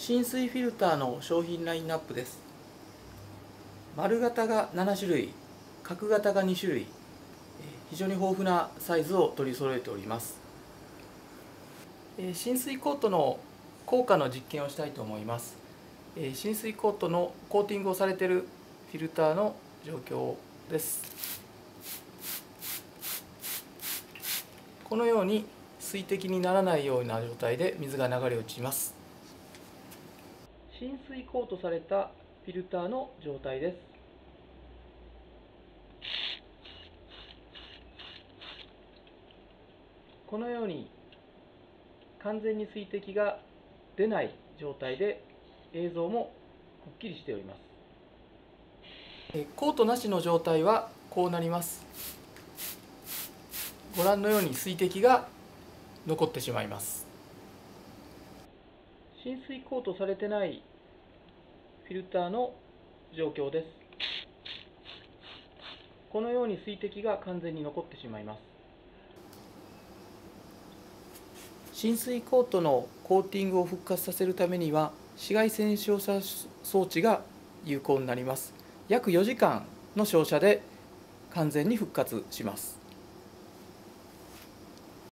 浸水フィルターの商品ラインナップです。丸型が7種類、角型が2種類、非常に豊富なサイズを取り揃えております。浸水コートの効果の実験をしたいと思います。浸水コートのコーティングをされているフィルターの状況です。このように水滴にならないような状態で水が流れ落ちます。浸水コートされたフィルターの状態です。このように完全に水滴が出ない状態で映像もくっきりしております。コートなしの状態はこうなります。ご覧のように水滴が残ってしまいます。浸水コートされてないフィルターの状況です。このように水滴が完全に残ってしまいます。浸水コートのコーティングを復活させるためには紫外線照射装置が有効になります。約4時間の照射で完全に復活します。